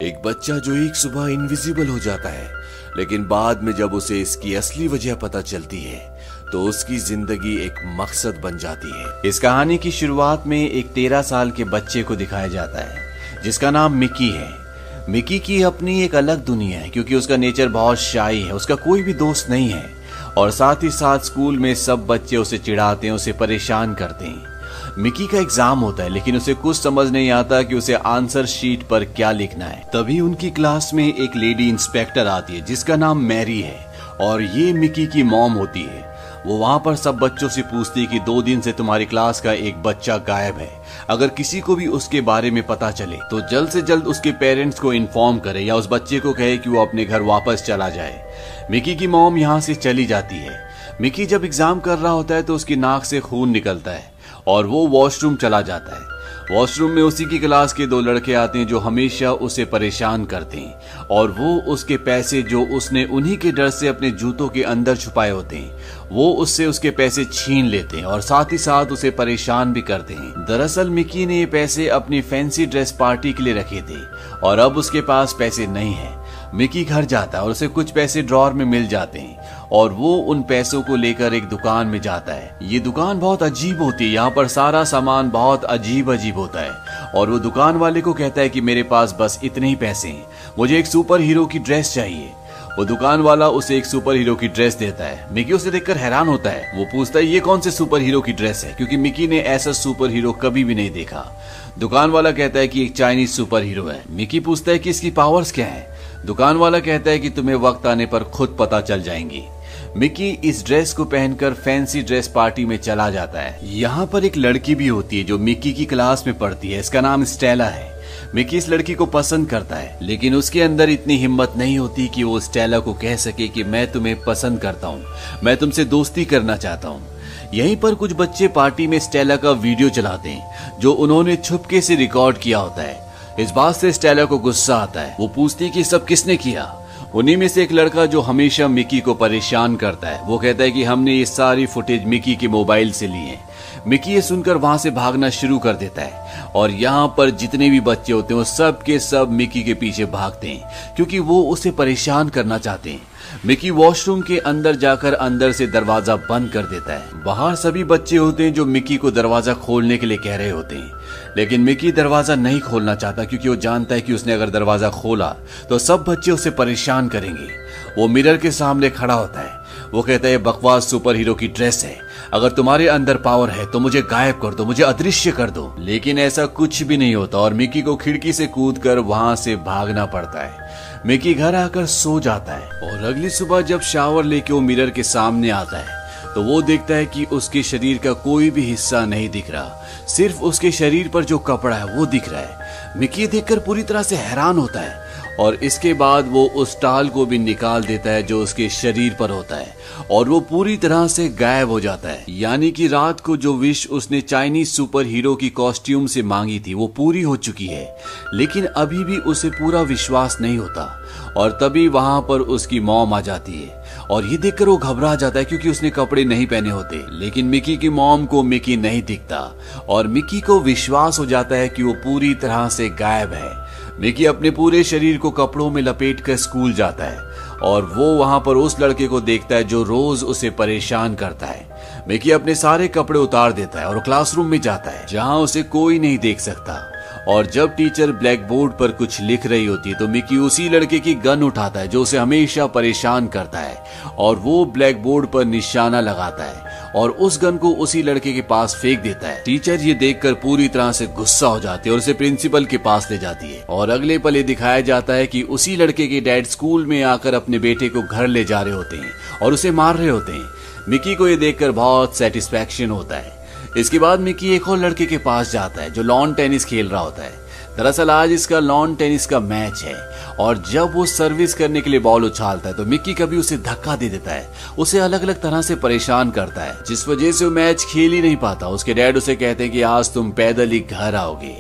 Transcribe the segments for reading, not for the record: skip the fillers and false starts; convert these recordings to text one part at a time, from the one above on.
एक बच्चा जो एक सुबह इनविजिबल हो जाता है, लेकिन बाद में जब उसे इसकी असली वजह पता चलती है तो उसकी जिंदगी एक मकसद बन जाती है। इस कहानी की शुरुआत में एक 13 साल के बच्चे को दिखाया जाता है जिसका नाम मिकी है। मिकी की अपनी एक अलग दुनिया है क्योंकि उसका नेचर बहुत शाई है, उसका कोई भी दोस्त नहीं है और साथ ही साथ स्कूल में सब बच्चे उसे चिढ़ाते हैं, उसे परेशान करते हैं। मिकी का एग्जाम होता है लेकिन उसे कुछ समझ नहीं आता कि उसे आंसर शीट पर क्या लिखना है। तभी उनकी क्लास में एक लेडी इंस्पेक्टर आती है जिसका नाम मैरी है और ये मिकी की मॉम होती है। वो वहां पर सब बच्चों से पूछती है कि 2 दिन से तुम्हारी क्लास का एक बच्चा गायब है, अगर किसी को भी उसके बारे में पता चले तो जल्द से जल्द उसके पेरेंट्स को इन्फॉर्म करे या उस बच्चे को कहे कि वो अपने घर वापस चला जाए। मिकी की मॉम यहाँ से चली जाती है। मिकी जब एग्जाम कर रहा होता है तो उसकी नाक से खून निकलता है और वो वॉशरूम चला जाता है। वॉशरूम में उसी की क्लास के 2 लड़के आते हैं जो हमेशा उसे परेशान करते हैं और वो उसके पैसे जो उसने उन्हीं के डर से अपने जूतों के अंदर छुपाए होते हैं वो उससे उसके पैसे छीन लेते हैं और साथ ही साथ उसे परेशान भी करते हैं। दरअसल मिकी ने ये पैसे अपनी फैंसी ड्रेस पार्टी के लिए रखे थे और अब उसके पास पैसे नहीं है। मिकी घर जाता है और उसे कुछ पैसे ड्रॉर में मिल जाते हैं और वो उन पैसों को लेकर एक दुकान में जाता है। ये दुकान बहुत अजीब होती है, यहाँ पर सारा सामान बहुत अजीब अजीब होता है और वो दुकान वाले को कहता है कि मेरे पास बस इतने ही पैसे हैं, मुझे एक सुपर हीरो की ड्रेस चाहिए। वो दुकान वाला उसे एक सुपर हीरो की ड्रेस देता है। मिकी उसे देखकर हैरान होता है। वो पूछता है ये कौन से सुपर हीरो की ड्रेस है, क्योंकि मिकी ने ऐसा सुपर हीरो कभी भी नहीं देखा। दुकान वाला कहता है कि एक चाइनीज सुपर हीरो है। मिकी पूछता है कि इसकी पावर्स क्या है। दुकान वाला कहता है कि तुम्हें वक्त आने पर खुद पता चल जाएंगी। मिकी इस ड्रेस को पहनकर फैंसी ड्रेस पार्टी में चला जाता है। यहाँ पर एक लड़की भी होती है जो मिकी की क्लास में पढ़ती है, इसका नाम स्टेला है। मिकी इस लड़की को पसंद करता है लेकिन उसके अंदर इतनी हिम्मत नहीं होती कि वो स्टेला को कह सके कि मैं तुम्हें पसंद करता हूँ, मैं तुमसे दोस्ती करना चाहता हूँ। यहीं पर कुछ बच्चे पार्टी में स्टेला का वीडियो चलाते हैं जो उन्होंने छुपके से रिकॉर्ड किया होता है। इस बात से स्टेला को गुस्सा आता है। वो पूछती है कि सब किसने किया। उन्हीं में से एक लड़का जो हमेशा मिकी को परेशान करता है वो कहता है कि हमने ये सारी फुटेज मिकी के मोबाइल से ली है। मिकी ये सुनकर वहां से भागना शुरू कर देता है और यहाँ पर जितने भी बच्चे होते हैं वो सब के सब मिकी के पीछे भागते हैं क्योंकि वो उसे परेशान करना चाहते हैं। मिकी वॉशरूम के अंदर जाकर अंदर से दरवाजा बंद कर देता है। बाहर सभी बच्चे होते हैं जो मिकी को दरवाजा खोलने के लिए कह रहे होते हैं लेकिन मिकी दरवाजा नहीं खोलना चाहता क्योंकि वो जानता है कि उसने अगर दरवाजा खोला तो सब बच्चे उसे परेशान करेंगे। वो मिरर के सामने खड़ा होता है। वो कहता है बकवास सुपर हीरो की ड्रेस है, अगर तुम्हारे अंदर पावर है तो मुझे गायब कर दो, मुझे अदृश्य कर दो। लेकिन ऐसा कुछ भी नहीं होता और मिकी को खिड़की से कूदकर वहां से भागना पड़ता है। मिकी घर आकर सो जाता है और अगली सुबह जब शावर लेके वो मिरर के सामने आता है तो वो देखता है कि उसके शरीर का कोई भी हिस्सा नहीं दिख रहा, सिर्फ उसके शरीर पर जो कपड़ा है वो दिख रहा है। मिकी देखकर पूरी तरह से हैरान होता है और इसके बाद वो उस टाल को भी निकाल देता है जो उसके शरीर पर होता है और वो पूरी तरह से गायब हो जाता है। यानी कि रात को जो विश उसने चाइनीज सुपर हीरो की कॉस्ट्यूम से मांगी थी वो पूरी हो चुकी है, लेकिन अभी भी उसे पूरा विश्वास नहीं होता। और तभी वहां पर उसकी मॉम आ जाती है और ये देखकर वो घबरा जाता है क्योंकि उसने कपड़े नहीं पहने होते। लेकिन मिकी की मॉम को मिकी नहीं दिखता और मिकी को विश्वास हो जाता है कि वो पूरी तरह से गायब है। मिकी अपने पूरे शरीर को कपड़ों में लपेटकर स्कूल जाता है और वो वहां पर उस लड़के को देखता है जो रोज उसे परेशान करता है। मिकी अपने सारे कपड़े उतार देता है और क्लासरूम में जाता है जहां उसे कोई नहीं देख सकता। और जब टीचर ब्लैक बोर्ड पर कुछ लिख रही होती है तो मिकी उसी लड़के की गन उठाता है जो उसे हमेशा परेशान करता है और वो ब्लैक बोर्ड पर निशाना लगाता है और उस गन को उसी लड़के के पास फेंक देता है। टीचर ये देखकर पूरी तरह से गुस्सा हो जाती है और उसे प्रिंसिपल के पास ले जाती है और अगले पल ये दिखाया जाता है कि उसी लड़के के डैड स्कूल में आकर अपने बेटे को घर ले जा रहे होते हैं और उसे मार रहे होते हैं। मिकी को ये देखकर बहुत सेटिस्फैक्शन होता है। इसके बाद मिकी एक और लड़के के पास जाता है जो लॉन टेनिस खेल रहा होता है। दरअसल आज इसका लॉन टेनिस का मैच है और जब वो सर्विस करने के लिए बॉल उछालता है तो मिकी कभी उसे धक्का दे देता है, उसे अलग अलग तरह से परेशान करता है जिस वजह से वो मैच खेल ही नहीं पाता। उसके डैड उसे कहते हैं कि आज तुम पैदल ही घर आओगे।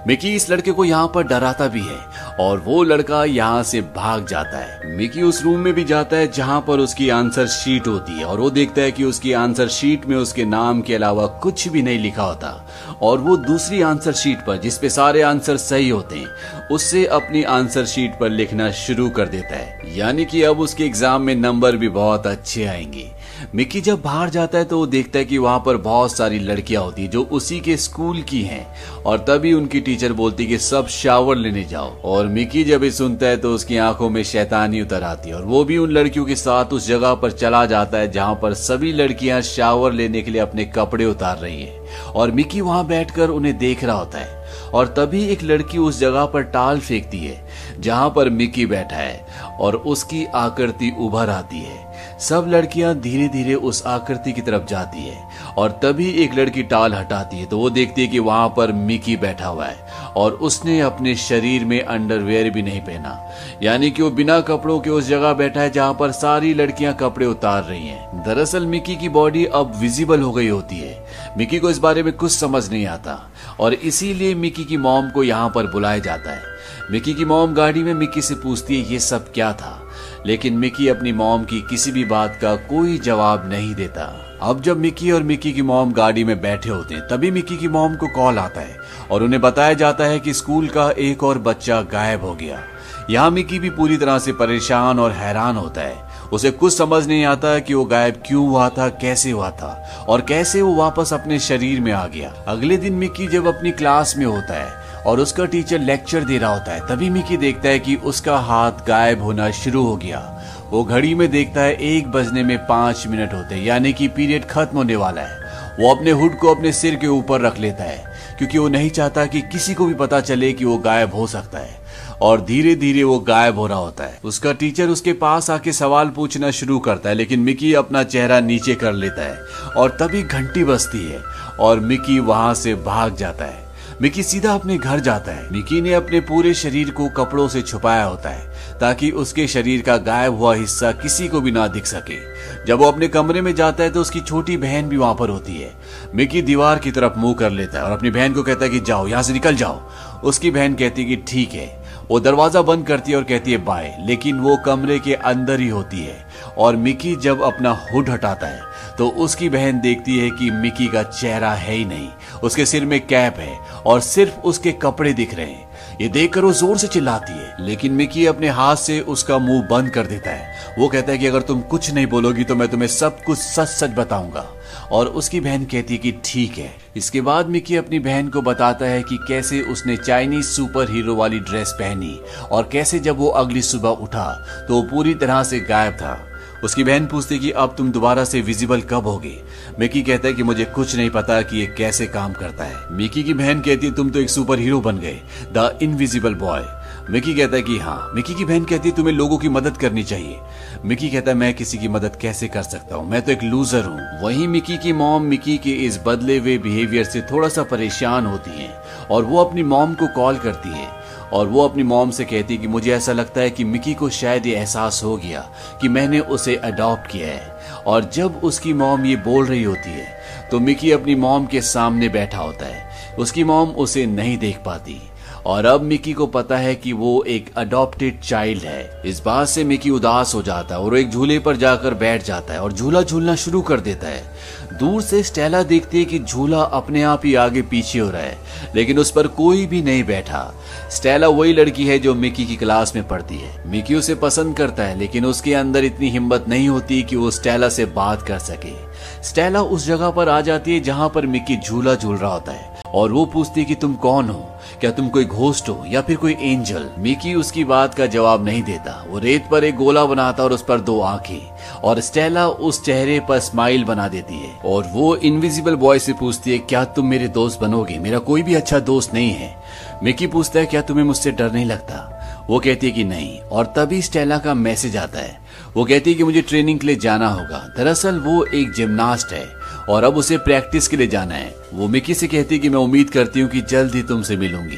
मिकी इस लड़के को यहाँ पर डराता भी है और वो लड़का यहाँ से भाग जाता है। मिकी उस रूम में भी जाता है जहाँ पर उसकी आंसर शीट होती है और वो देखता है कि उसकी आंसर शीट में उसके नाम के अलावा कुछ भी नहीं लिखा होता और वो दूसरी आंसर शीट पर जिसपे सारे आंसर सही होते हैं उससे अपनी आंसर शीट पर लिखना शुरू कर देता है, यानी कि अब उसके एग्जाम में नंबर भी बहुत अच्छे आएंगे। मिकी जब बाहर जाता है तो वो देखता है कि वहां पर बहुत सारी लड़कियां होती है जो उसी के स्कूल की हैं और तभी उनकी टीचर बोलती है कि सब शावर लेने जाओ और मिकी जब ये सुनता है तो उसकी आंखों में शैतानी उतर आती है और वो भी उन लड़कियों के साथ उस जगह पर चला जाता है जहां पर सभी लड़कियां शावर लेने के लिए अपने कपड़े उतार रही हैं और मिकी वहां बैठकर उन्हें देख रहा होता है और तभी एक लड़की उस जगह पर टाल फेंकती है जहां पर मिकी बैठा है और उसकी आकृति उभर आती है। सब लड़कियां धीरे धीरे उस आकृति की तरफ जाती है और तभी एक लड़की टाल हटाती है तो वो देखती है कि वहां पर मिकी बैठा हुआ है और उसने अपने शरीर में अंडरवेयर भी नहीं पहना, यानी कि वो बिना कपड़ों के उस जगह बैठा है जहां पर सारी लड़कियां कपड़े उतार रही हैं। दरअसल मिकी की बॉडी अब विजिबल हो गई होती है। मिकी को इस बारे में कुछ समझ नहीं आता और इसीलिए मिकी की मॉम को यहाँ पर बुलाया जाता है। मिकी की मॉम गाड़ी में मिकी से पूछती है ये सब क्या था, लेकिन मिकी अपनी मॉम की किसी भी बात का कोई जवाब नहीं देता। अब जब मिकी और मिकी की मॉम गाड़ी में बैठे होते हैं तभी मिकी की मॉम को कॉल आता है और उन्हें बताया जाता है कि स्कूल का एक और बच्चा गायब हो गया। यहाँ मिकी भी पूरी तरह से परेशान और हैरान होता है। उसे कुछ समझ नहीं आता कि वो गायब क्यों हुआ था, कैसे हुआ था और कैसे वो वापस अपने शरीर में आ गया। अगले दिन मिकी जब अपनी क्लास में होता है और उसका टीचर लेक्चर दे रहा होता है तभी मिकी देखता है कि उसका हाथ गायब होना शुरू हो गया। वो घड़ी में देखता है 1 बजने में 5 मिनट होते हैं, यानी कि पीरियड खत्म होने वाला है। वो अपने हुड को अपने सिर के ऊपर रख लेता है क्योंकि वो नहीं चाहता कि किसी को भी पता चले कि वो गायब हो सकता है और धीरे धीरे वो गायब हो रहा होता है। उसका टीचर उसके पास आके सवाल पूछना शुरू करता है लेकिन मिकी अपना चेहरा नीचे कर लेता है और तभी घंटी बजती है और मिकी वहां से भाग जाता है। मिकी सीधा अपने घर जाता है। मिकी ने अपने पूरे शरीर को कपड़ों से छुपाया होता है ताकि उसके शरीर का गायब हुआ हिस्सा किसी को भी ना दिख सके। जब वो अपने कमरे में जाता है तो उसकी छोटी बहन भी वहां पर होती है। मिकी दीवार की तरफ मुंह कर लेता है और अपनी बहन को कहता है कि जाओ यहाँ से निकल जाओ। उसकी बहन कहती है कि ठीक है। वो दरवाजा बंद करती है और कहती है बाय, लेकिन वो कमरे के अंदर ही होती है और मिकी जब अपना हुड हटाता है तो उसकी बहन देखती है कि मिकी का चेहरा है ही नहीं, उसके सिर में कैप है और सिर्फ उसके कपड़े दिख रहे हैं। ये देखकर वो जोर से चिल्लाती है लेकिन मिकी अपने हाथ से उसका मुंह बंद कर देता है। वो कहता है कि अगर तुम कुछ नहीं बोलोगी तो मैं तुम्हें सब कुछ सच सच बताऊंगा और उसकी बहन कहती है कि ठीक है। इसके बाद मिकी अपनी बहन को बताता है कि कैसे उसने चाइनीज सुपर हीरो वाली ड्रेस पहनी और कैसे जब वो अगली सुबह उठा तो वो पूरी तरह से गायब था। उसकी बहन पूछती कि अब तुम दोबारा से विजिबल कब होगे। मिकी कहता है कि मुझे कुछ नहीं पता कि ये कैसे काम करता है। मिकी की बहन कहती है तुम तो एक सुपर हीरो बन गए, द इनविजिबल बॉय। मिकी कहता है कि हाँ। मिकी की बहन कहती है तुम्हें लोगों की मदद करनी चाहिए। मिकी कहता है मैं किसी की मदद कैसे कर सकता हूँ, मैं तो एक लूजर हूँ। वहीं मिकी की मॉम मिकी के इस बदले हुए बिहेवियर से थोड़ा सा परेशान होती है और वो अपनी मॉम को कॉल करती है और वो अपनी मॉम से कहती है कि मुझे ऐसा लगता है कि मिकी को शायद ये एहसास हो गया कि मैंने उसे अडॉप्ट किया है। और जब उसकी मॉम ये बोल रही होती है तो मिकी अपनी मॉम के सामने बैठा होता है। उसकी मॉम उसे नहीं देख पाती और अब मिकी को पता है कि वो एक अडॉप्टेड चाइल्ड है। इस बात से मिकी उदास हो जाता है और एक झूले पर जाकर बैठ जाता है और झूला झूलना शुरू कर देता है। दूर से स्टेला देखती है कि झूला अपने आप ही आगे पीछे हो रहा है लेकिन उस पर कोई भी नहीं बैठा। स्टेला वही लड़की है जो मिकी की क्लास में पढ़ती है। मिकी उसे पसंद करता है लेकिन उसके अंदर इतनी हिम्मत नहीं होती कि वो स्टेला से बात कर सके। स्टेला उस जगह पर आ जाती है जहां पर मिकी झूला झूल रहा होता है और वो पूछती है कि तुम कौन हो, क्या तुम कोई घोस्ट हो या फिर कोई एंजल। मिकी उसकी बात का जवाब नहीं देता। वो रेत पर एक गोला बनाता और उस पर 2 आंखें और स्टेला उस चेहरे पर स्माइल बना देती है और वो इनविजिबल बॉय से पूछती है क्या तुम मेरे दोस्त बनोगे, मेरा कोई भी अच्छा दोस्त नहीं है। मिकी पूछता है क्या तुम्हें मुझसे डर नहीं लगता। वो कहती है कि नहीं और तभी स्टेला का मैसेज आता है। वो कहती है कि मुझे ट्रेनिंग के लिए जाना होगा। दरअसल वो एक जिम्नास्ट है और अब उसे प्रैक्टिस के लिए जाना है। वो मिकी से कहती है कि मैं उम्मीद करती हूँ कि जल्द ही तुमसे मिलूंगी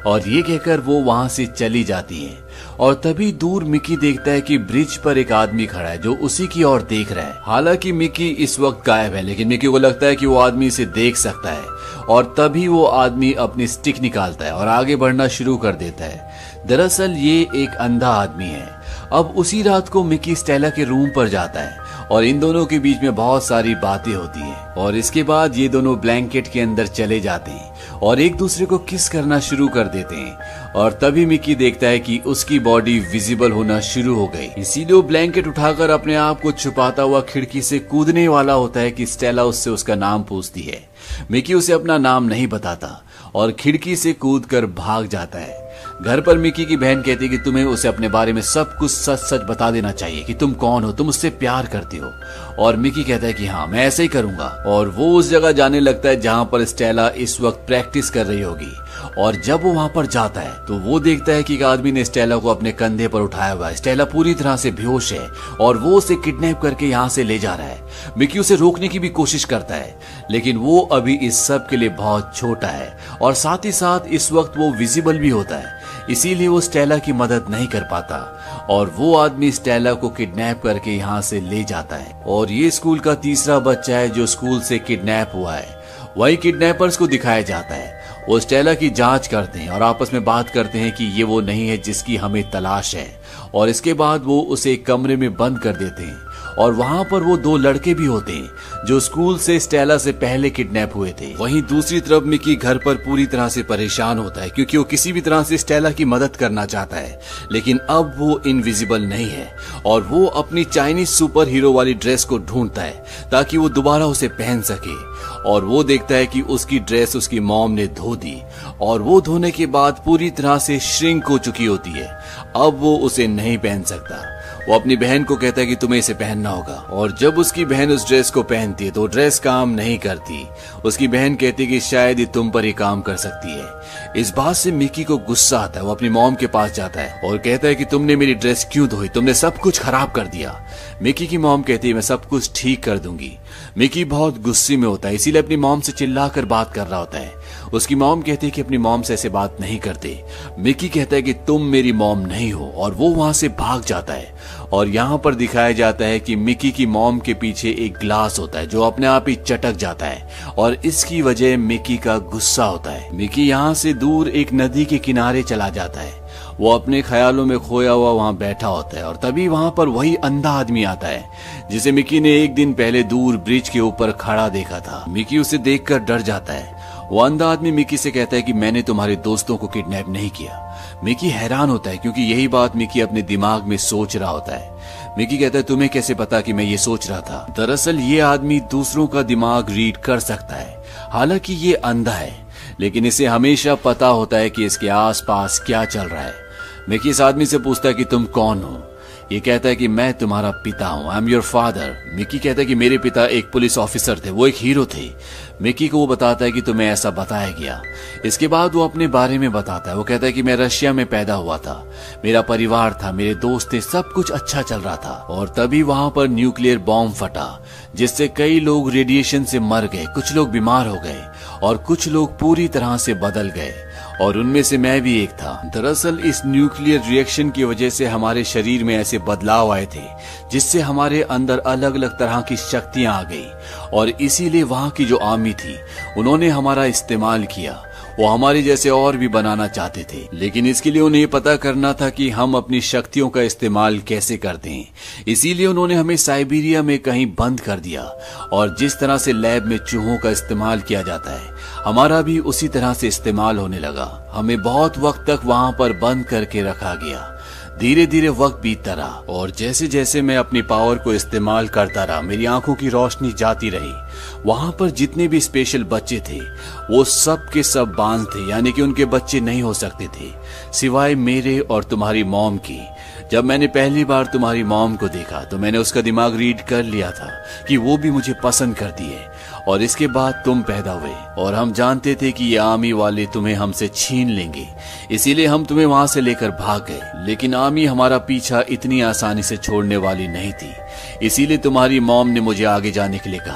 और ये कहकर वो वहां से चली जाती है। और तभी दूर मिकी देखता है कि ब्रिज पर एक आदमी खड़ा है जो उसी की ओर देख रहा है। हालांकि मिकी इस वक्त गायब है, लेकिन मिकी को लगता है कि वो आदमी इसे देख सकता है। और तभी वो आदमी अपनी स्टिक निकालता है और आगे बढ़ना शुरू कर देता है। दरअसल ये एक अंधा आदमी है। अब उसी रात को मिकी स्टेला के रूम पर जाता है और इन दोनों के बीच में बहुत सारी बातें होती हैं। और इसके बाद ये दोनों ब्लैंकेट के अंदर चले जाते हैं और एक दूसरे को किस करना शुरू कर देते हैं। और तभी मिकी देखता है कि उसकी बॉडी विजिबल होना शुरू हो गई। इसीलिए वो ब्लैंकेट उठाकर अपने आप को छुपाता हुआ खिड़की से कूदने वाला होता है कि स्टेला उससे उसका नाम पूछती है। मिकी उसे अपना नाम नहीं बताता और खिड़की से कूदकर भाग जाता है। घर पर मिकी की बहन कहती है कि तुम्हें उसे अपने बारे में सब कुछ सच सच बता देना चाहिए कि तुम कौन हो, तुम उससे प्यार करते हो। और मिकी कहता है कि हाँ, मैं ऐसा ही करूंगा। और वो उस जगह जाने लगता है जहां पर स्टेला इस वक्त प्रैक्टिस कर रही होगी। और जब वो वहां पर जाता है तो वो देखता है कि एक आदमी ने स्टेला को अपने कंधे पर उठाया हुआ है। स्टेला पूरी तरह से बेहोश है और वो उसे किडनैप करके यहाँ से ले जा रहा है। मिकी उसे रोकने की भी कोशिश करता है, लेकिन वो अभी इस सब के लिए बहुत छोटा है और साथ ही साथ इस वक्त वो विजिबल भी होता है, इसीलिए वो स्टेला की मदद नहीं कर पाता। और वो आदमी स्टेला को किडनैप करके यहाँ से ले जाता है। और ये स्कूल का तीसरा बच्चा है जो स्कूल से किडनैप हुआ है। वही किडनैपर्स को दिखाया जाता है। वो स्टेला की जांच करते हैं और आपस में बात करते हैं कि ये वो नहीं है जिसकी हमें तलाश है। और इसके बाद वो उसे एक कमरे में बंद कर देते हैं और वहां पर वो दो लड़के भी होते हैं जो स्कूल से स्टेला से पहले किडनैप हुए थे। वहीं दूसरी तरफ मिकी घर पर पूरी तरह से परेशान होता है क्योंकि वो किसी भी तरह से स्टेला की मदद करना चाहता है, लेकिन अब वो इनविजिबल नहीं है और वो अपनी चाइनीज सुपर हीरो वाली ड्रेस को ढूंढता है ताकि वो दोबारा उसे पहन सके। और वो देखता है कि उसकी ड्रेस उसकी मॉम ने धो दी और वो धोने के बाद पूरी तरह से श्रिंक हो चुकी होती है। अब वो उसे नहीं पहन सकता। वो अपनी बहन को कहता है कि तुम्हें इसे पहनना होगा। और जब उसकी बहन उस ड्रेस को पहनती है तो ड्रेस काम नहीं करती। उसकी बहन कहती है कि शायद ये तुम पर ही काम कर सकती है। इस बात से मिकी को गुस्सा आता है। वो अपनी मॉम के पास जाता है और कहता है कि तुमने मेरी ड्रेस क्यों धोई, तुमने सब कुछ खराब कर दिया। मिकी की मॉम कहती है मैं सब कुछ ठीक कर दूंगी। मिकी बहुत गुस्से में होता है, इसीलिए अपनी मॉम से चिल्लाकर बात कर रहा होता है। उसकी मॉम कहती है कि अपनी मॉम से ऐसे बात नहीं करते। मिकी कहता है कि तुम मेरी मॉम नहीं हो और वो वहां से भाग जाता है। और यहाँ पर दिखाया जाता है कि मिकी की मॉम के पीछे एक ग्लास होता है जो अपने आप ही चटक जाता है और इसकी वजह मिकी का गुस्सा होता है। मिकी यहाँ से दूर एक नदी के किनारे चला जाता है। वो अपने ख्यालों में खोया हुआ वहां बैठा होता है और तभी वहां पर वही अंधा आदमी आता है जिसे मिकी ने एक दिन पहले दूर ब्रिज के ऊपर खड़ा देखा था। मिकी उसे देखकर डर जाता है। वो अंधा आदमी मिकी से कहता है कि मैंने तुम्हारे दोस्तों को किडनैप नहीं किया। मिकी हैरान होता है क्योंकि यही बात मिकी अपने दिमाग में सोच रहा होता है। मिकी कहता है तुम्हें कैसे पता कि मैं ये सोच रहा था। दरअसल ये आदमी दूसरों का दिमाग रीड कर सकता है। हालांकि ये अंधा है, लेकिन इसे हमेशा पता होता है कि इसके आसपास क्या चल रहा है। मिकी इस आदमी से पूछता है कि तुम कौन हो। ये कहता है कि मैं तुम्हारा पिता हूं, I am your father. Mickey कहता है कि मेरे पिता एक पुलिस ऑफिसर थे, वो एक हीरो थे। मिकी को वो बताता है कि तुम्हें ऐसा बताया गया। इसके बाद वो अपने बारे में बताता है। वो कहता है कि मैं रशिया में पैदा हुआ था, मेरा परिवार था, मेरे दोस्त थे, सब कुछ अच्छा चल रहा था। और तभी वहां पर न्यूक्लियर बॉम्ब फटा जिससे कई लोग रेडिएशन से मर गए, कुछ लोग बीमार हो गए और कुछ लोग पूरी तरह से बदल गए और उनमें से मैं भी एक था। दरअसल इस न्यूक्लियर रिएक्शन की वजह से हमारे शरीर में ऐसे बदलाव आए थे जिससे हमारे अंदर अलग अलग तरह की शक्तियां आ गई और इसीलिए वहां की जो आर्मी थी उन्होंने हमारा इस्तेमाल किया। वो हमारे जैसे और भी बनाना चाहते थे, लेकिन इसके लिए उन्हें पता करना था कि हम अपनी शक्तियों का इस्तेमाल कैसे करते हैं। इसीलिए उन्होंने हमें साइबेरिया में कहीं बंद कर दिया और जिस तरह से लैब में चूहों का इस्तेमाल किया जाता है हमारा भी उसी तरह से इस्तेमाल होने लगा। हमें बहुत वक्त तक वहां पर बंद करके रखा गया। धीरे धीरे वक्त बीतता रहा और जैसे जैसे मैं अपनी पावर को इस्तेमाल करता रहा मेरी आंखों की रोशनी जाती रही। वहां पर जितने भी स्पेशल बच्चे थे वो सब के सब बांझ थे, यानी कि उनके बच्चे नहीं हो सकते थे सिवाय मेरे और तुम्हारी मॉम की। जब मैंने पहली बार तुम्हारी मॉम को देखा तो मैंने उसका दिमाग रीड कर लिया था कि वो भी मुझे पसंद करती है। और इसके बाद तुम पैदा हुए और हम जानते थे कि ये आर्मी वाले तुम्हें हमसे छीन लेंगे, इसीलिए हम तुम्हें वहां से लेकर भाग गए। लेकिन आर्मी हमारा पीछा इतनी आसानी से छोड़ने वाली नहीं थी, इसीलिए तुम्हारी मॉम ने मुझे आगे जाने के लिए कहा।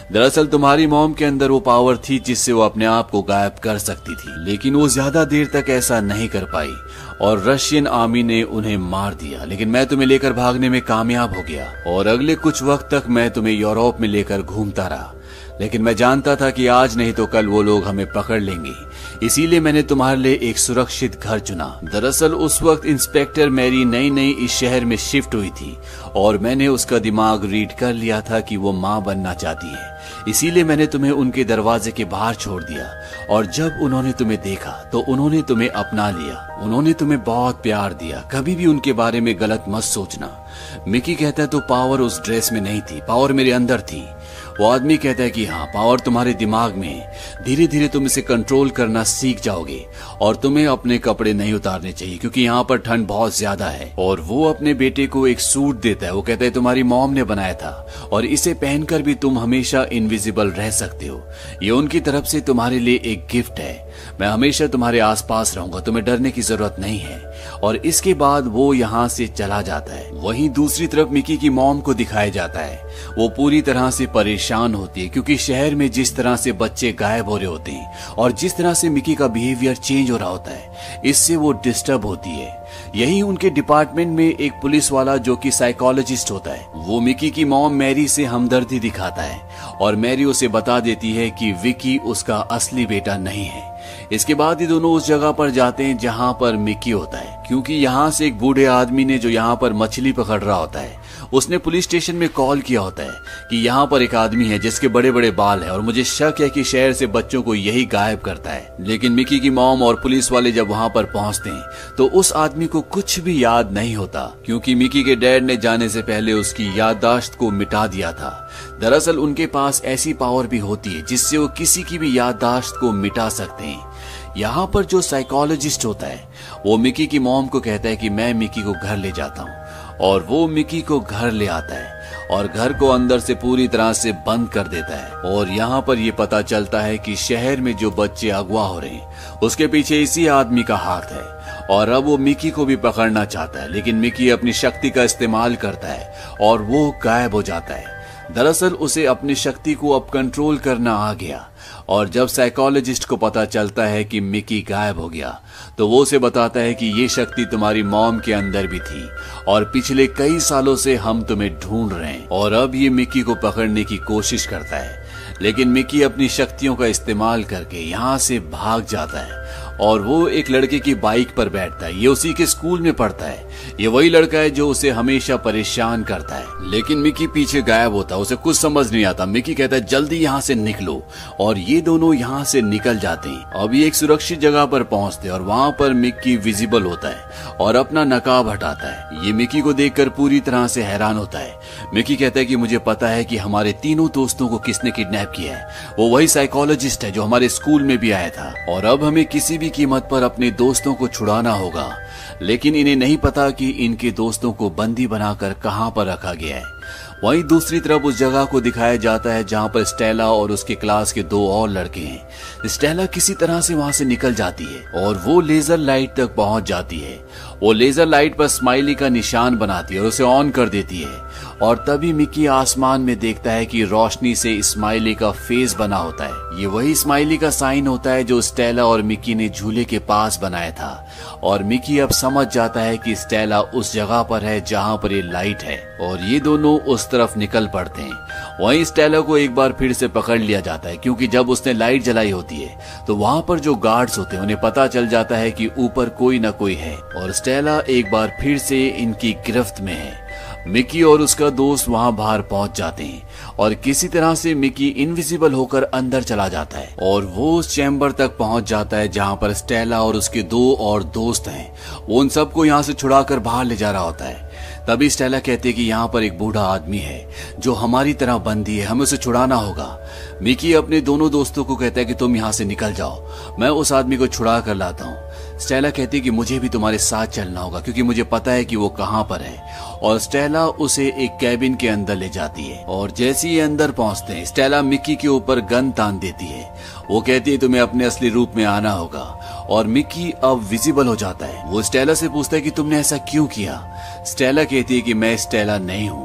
दरअसल तुम्हारी मॉम के अंदर वो पावर थी जिससे वो अपने आप को गायब कर सकती थी, लेकिन वो ज्यादा देर तक ऐसा नहीं कर पाई और रशियन आर्मी ने उन्हें मार दिया। लेकिन मैं तुम्हें लेकर भागने में कामयाब हो गया और अगले कुछ वक्त तक मैं तुम्हें यूरोप में लेकर घूमता रहा। लेकिन मैं जानता था कि आज नहीं तो कल वो लोग हमें पकड़ लेंगे, इसीलिए मैंने तुम्हारे लिए एक सुरक्षित घर चुना। दरअसल उस वक्त इंस्पेक्टर मैरी नई नई इस शहर में शिफ्ट हुई थी और मैंने उसका दिमाग रीड कर लिया था कि वो माँ बनना चाहती है, इसीलिए मैंने तुम्हें उनके दरवाजे के बाहर छोड़ दिया। और जब उन्होंने तुम्हें देखा तो उन्होंने तुम्हें अपना लिया। उन्होंने तुम्हें बहुत प्यार दिया। कभी भी उनके बारे में गलत मत सोचना। मिकी कहता है तो पावर उस ड्रेस में नहीं थी, पावर मेरे अंदर थी। वो आदमी कहता है कि हाँ, पावर तुम्हारे दिमाग में है। धीरे धीरे तुम इसे कंट्रोल करना सीख जाओगे और तुम्हें अपने कपड़े नहीं उतारने चाहिए क्योंकि यहाँ पर ठंड बहुत ज्यादा है। और वो अपने बेटे को एक सूट देता है। वो कहता है तुम्हारी मॉम ने बनाया था और इसे पहनकर भी तुम हमेशा इनविजिबल रह सकते हो। ये उनकी तरफ से तुम्हारे लिए एक गिफ्ट है। मैं हमेशा तुम्हारे आसपास रहूंगा, तुम्हें डरने की जरूरत नहीं है। और इसके बाद वो यहाँ से चला जाता है। वहीं दूसरी तरफ मिकी की मॉम को दिखाया जाता है। वो पूरी तरह से परेशान होती है क्योंकि शहर में जिस तरह से बच्चे गायब हो रहे होते हैं और जिस तरह से मिकी का बिहेवियर चेंज हो रहा होता है, इससे वो डिस्टर्ब होती है। यही उनके डिपार्टमेंट में एक पुलिस वाला जो कि साइकोलॉजिस्ट होता है, वो मिकी की मॉम मैरी से हमदर्दी दिखाता है और मैरी उसे बता देती है कि विकी उसका असली बेटा नहीं है। इसके बाद ये दोनों उस जगह पर जाते हैं जहां पर मिकी होता है, क्योंकि यहाँ से एक बूढ़े आदमी ने जो यहाँ पर मछली पकड़ रहा होता है, उसने पुलिस स्टेशन में कॉल किया होता है कि यहाँ पर एक आदमी है जिसके बड़े बड़े बाल है और मुझे शक है कि शहर से बच्चों को यही गायब करता है। लेकिन मिकी की मॉम और पुलिस वाले जब वहाँ पर पहुँचते हैं तो उस आदमी को कुछ भी याद नहीं होता क्योंकि मिकी के डैड ने जाने से पहले उसकी याददाश्त को मिटा दिया था। दरअसल उनके पास ऐसी पावर भी होती है जिससे वो किसी की भी याददाश्त को मिटा सकते हैं। यहाँ पर जो साइकोलॉजिस्ट होता है वो मिकी की मॉम को कहता है कि मैं मिकी को घर ले जाता हूँ और वो मिकी को घर ले आता है और घर को अंदर से पूरी तरह से बंद कर देता है। और यहाँ पर ये पता चलता है कि शहर में जो बच्चे अगवा हो रहे हैं उसके पीछे इसी आदमी का हाथ है और अब वो मिकी को भी पकड़ना चाहता है, लेकिन मिकी अपनी शक्ति का इस्तेमाल करता है और वो गायब हो जाता है। दरअसल उसे अपनी शक्ति को अब कंट्रोल करना आ गया और जब साइकोलॉजिस्ट को पता चलता है कि मिकी गायब हो गया तो वो उसे बताता है कि ये शक्ति तुम्हारी मॉम के अंदर भी थी और पिछले कई सालों से हम तुम्हें ढूंढ रहे हैं। और अब ये मिकी को पकड़ने की कोशिश करता है, लेकिन मिकी अपनी शक्तियों का इस्तेमाल करके यहाँ से भाग जाता है और वो एक लड़के की बाइक पर बैठता है। ये उसी के स्कूल में पढ़ता है। ये वही लड़का है जो उसे हमेशा परेशान करता है, लेकिन मिकी पीछे गायब होता है। उसे कुछ समझ नहीं आता। मिकी कहता है जल्दी यहाँ से निकलो और ये दोनों यहाँ से निकल जाते हैं। अब ये एक सुरक्षित जगह पर पहुंचते हैं और वहाँ पर मिकी विजिबल होता है और अपना नकाब हटाता है। ये मिकी को देखकर पूरी तरह से हैरान होता है। मिकी कहता है कि मुझे पता है कि हमारे तीनों दोस्तों को किसने किडनैप किया है। वो वही साइकोलॉजिस्ट है जो हमारे स्कूल में भी आया था और अब हमें किसी भी कीमत पर अपने दोस्तों को छुड़ाना होगा। लेकिन इन्हें नहीं पता कि इनके दोस्तों को बंदी बनाकर कहां पर रखा गया है। वहीं दूसरी तरफ उस जगह को दिखाया जाता है जहां पर स्टेला और उसके क्लास के दो और लड़के हैं। स्टेला किसी तरह से वहां से निकल जाती है और वो लेजर लाइट तक पहुंच जाती है। वो लेजर लाइट पर स्माइली का निशान बनाती है और उसे ऑन कर देती है और तभी मिकी आसमान में देखता है कि रोशनी से स्माइली का फेस बना होता है। ये वही स्माइली का साइन होता है जो स्टेला और मिकी ने झूले के पास बनाया था और मिकी अब समझ जाता है कि स्टेला उस जगह पर है जहां पर ये लाइट है और ये दोनों उस तरफ निकल पड़ते हैं। वहीं स्टेला को एक बार फिर से पकड़ लिया जाता है क्योंकि जब उसने लाइट जलाई होती है तो वहां पर जो गार्ड्स होते हैं उन्हें पता चल जाता है कि ऊपर कोई न कोई है और स्टेला एक बार फिर से इनकी गिरफ्त में है। मिकी और उसका दोस्त वहां बाहर पहुंच जाते हैं और किसी तरह से मिकी इनविजिबल होकर अंदर चला जाता है और वो उस चैम्बर तक पहुंच जाता है जहां पर स्टेला और उसके दो और दोस्त हैं। वो उन सबको यहाँ से छुड़ाकर बाहर ले जा रहा होता है। तभी स्टेला कहती है कि यहाँ पर एक बूढ़ा आदमी है जो हमारी तरह बंदी है, हमें उसे छुड़ाना होगा। मिकी अपने दोनों दोस्तों को कहता है कि तुम यहाँ से निकल जाओ, मैं उस आदमी को छुड़ा कर लाता हूँ। स्टेला कहती है कि मुझे भी तुम्हारे साथ चलना होगा क्योंकि मुझे पता है कि वो कहाँ पर है और स्टेला उसे एक कैबिन के अंदर ले जाती है और जैसे ही अंदर पहुंचते हैं स्टेला मिकी के ऊपर गन तान देती है। वो कहती है तुम्हें अपने असली रूप में आना होगा और मिकी अब विजिबल हो जाता है। वो स्टेला से पूछता है कि तुमने ऐसा क्यों किया। स्टेला कहती है कि मैं स्टेला नहीं हूँ,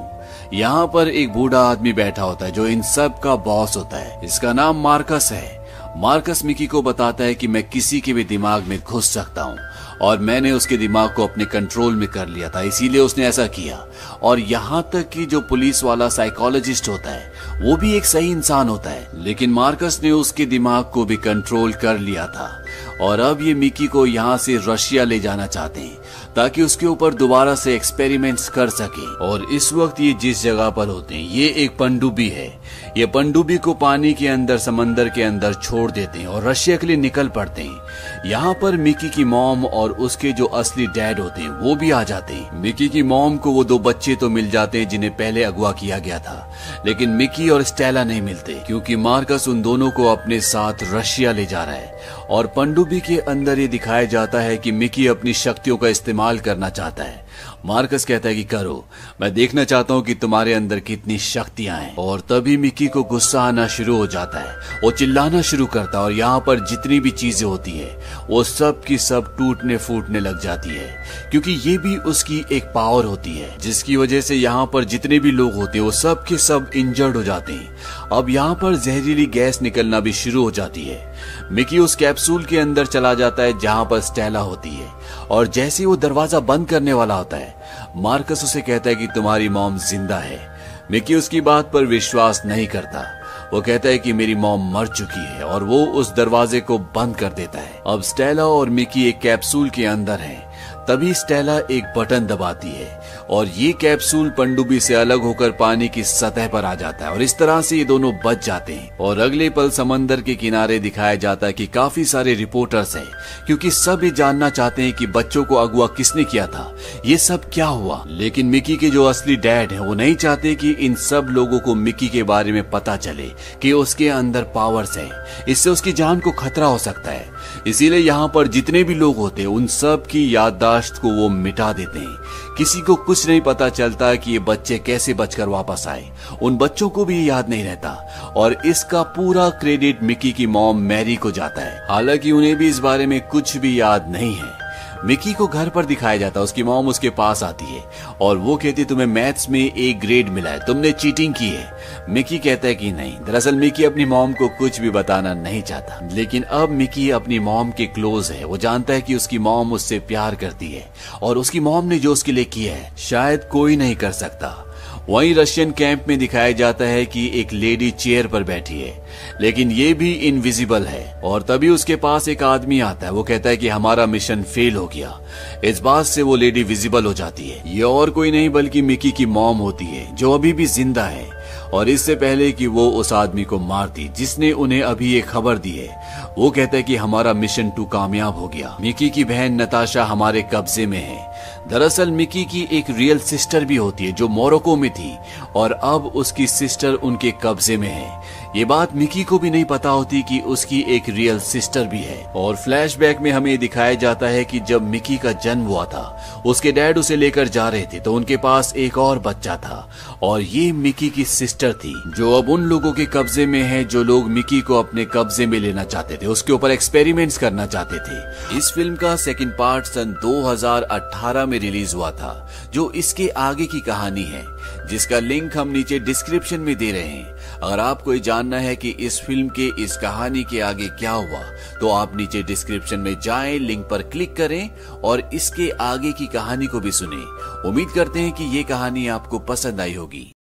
यहाँ पर एक बूढ़ा आदमी बैठा होता है जो इन सब का बॉस होता है। इसका नाम मार्कस है। मार्कस मिकी को बताता है कि मैं किसी के भी दिमाग में घुस सकता हूँ और मैंने उसके दिमाग को अपने कंट्रोल में कर लिया था, इसीलिए उसने ऐसा किया। और यहाँ तक कि जो पुलिस वाला साइकोलॉजिस्ट होता है वो भी एक सही इंसान होता है, लेकिन मार्कस ने उसके दिमाग को भी कंट्रोल कर लिया था। और अब ये मिकी को यहाँ से रशिया ले जाना चाहते हैं ताकि उसके ऊपर दोबारा से एक्सपेरिमेंट्स कर सके। और इस वक्त ये जिस जगह पर होते हैं ये एक पनडुब्बी है। ये पनडुब्बी को पानी के अंदर, समंदर के अंदर छोड़ देते हैं और रशिया के लिए निकल पड़ते हैं। यहाँ पर मिकी की मॉम और उसके जो असली डैड होते हैं वो भी आ जाते हैं। मिकी की मॉम को वो 2 बच्चे तो मिल जाते हैं जिन्हें पहले अगवा किया गया था, लेकिन मिकी और स्टेला नहीं मिलते क्योंकि मार्कस उन दोनों को अपने साथ रशिया ले जा रहा है। और पनडुब्बी के अंदर ये दिखाया जाता है कि मिकी अपनी शक्तियों का इस्तेमाल करना चाहता है। मार्कस कहता है कि करो, मैं देखना चाहता हूँ कि तुम्हारे अंदर कितनी शक्तियां हैं। और तभी मिकी को गुस्सा आना शुरू हो जाता है। वो चिल्लाना शुरू करता है और यहाँ पर जितनी भी चीजें होती है वो सब की सब टूटने फूटने लग जाती है, क्योंकि ये भी उसकी एक पावर होती है जिसकी वजह से यहाँ पर जितने भी लोग होते हैं वो सब के सब इंजर्ड हो जाते हैं। अब यहाँ पर जहरीली गैस निकलना भी शुरू हो जाती है। मिकी उस कैप्सूल के अंदर चला जाता है जहाँ पर स्टेला होती है, और जैसे वो दरवाजा बंद करने वाला होता है मार्कस उसे कहता है कि तुम्हारी मॉम जिंदा है। मिकी उसकी बात पर विश्वास नहीं करता। वो कहता है कि मेरी मॉम मर चुकी है और वो उस दरवाजे को बंद कर देता है। अब स्टेला और मिकी एक कैप्सूल के अंदर हैं। तभी स्टेला एक बटन दबाती है और ये कैप्सूल पनडुब्बी से अलग होकर पानी की सतह पर आ जाता है और इस तरह से ये दोनों बच जाते हैं। और अगले पल समंदर के किनारे दिखाया जाता है कि काफी सारे रिपोर्टर्स हैं, क्योंकि सब ये जानना चाहते हैं कि बच्चों को अगवा किसने किया था, ये सब क्या हुआ। लेकिन मिकी के जो असली डैड हैं वो नहीं चाहते कि इन सब लोगों को मिकी के बारे में पता चले कि उसके अंदर पावर्स हैं, इससे उसकी जान को खतरा हो सकता है। इसीलिए यहाँ पर जितने भी लोग होते हैं उन सब की याददाश्त को वो मिटा देते हैं। किसी को कुछ नहीं पता चलता कि ये बच्चे कैसे बचकर वापस आए। उन बच्चों को भी याद नहीं रहता और इसका पूरा क्रेडिट मिकी की मॉम मैरी को जाता है। हालांकि उन्हें भी इस बारे में कुछ भी याद नहीं है। मिकी को घर पर दिखाया जाता है। उसकी मॉम उसके पास आती है और वो कहती है तुम्हें मैथ्स में A ग्रेड मिला है, तुमने चीटिंग की है। मिकी कहता है कि नहीं। दरअसल मिकी अपनी मॉम को कुछ भी बताना नहीं चाहता, लेकिन अब मिकी अपनी मॉम के क्लोज है। वो जानता है कि उसकी मॉम उससे प्यार करती है और उसकी मॉम ने जो उसके लिए किया है शायद कोई नहीं कर सकता। वहीं रशियन कैंप में दिखाया जाता है कि एक लेडी चेयर पर बैठी है, लेकिन ये भी इनविजिबल है। और तभी उसके पास एक आदमी आता है। वो कहता है कि हमारा मिशन फेल हो गया। इस बात से वो लेडी विजिबल हो जाती है। ये और कोई नहीं बल्कि मिकी की मॉम होती है जो अभी भी जिंदा है। और इससे पहले कि वो उस आदमी को मारती जिसने उन्हें अभी ये खबर दी है, वो कहता है कि हमारा मिशन 2 कामयाब हो गया। मिकी की बहन नताशा हमारे कब्जे में है। दरअसल मिकी की एक रियल सिस्टर भी होती है जो मोरक्को में थी और अब उसकी सिस्टर उनके कब्जे में है। ये बात मिकी को भी नहीं पता होती कि उसकी एक रियल सिस्टर भी है। और फ्लैशबैक में हमें दिखाया जाता है कि जब मिकी का जन्म हुआ था उसके डैड उसे लेकर जा रहे थे तो उनके पास एक और बच्चा था और ये मिकी की सिस्टर थी जो अब उन लोगों के कब्जे में है जो लोग मिकी को अपने कब्जे में लेना चाहते थे, उसके ऊपर एक्सपेरिमेंट्स करना चाहते थे। इस फिल्म का सेकंड पार्ट सन 2018 में रिलीज हुआ था जो इसके आगे की कहानी है, जिसका लिंक हम नीचे डिस्क्रिप्शन में दे रहे हैं। अगर आपको ये जानना है कि इस फिल्म के इस कहानी के आगे क्या हुआ तो आप नीचे डिस्क्रिप्शन में जाएं, लिंक पर क्लिक करें और इसके आगे की कहानी को भी सुनें। उम्मीद करते हैं कि ये कहानी आपको पसंद आई होगी।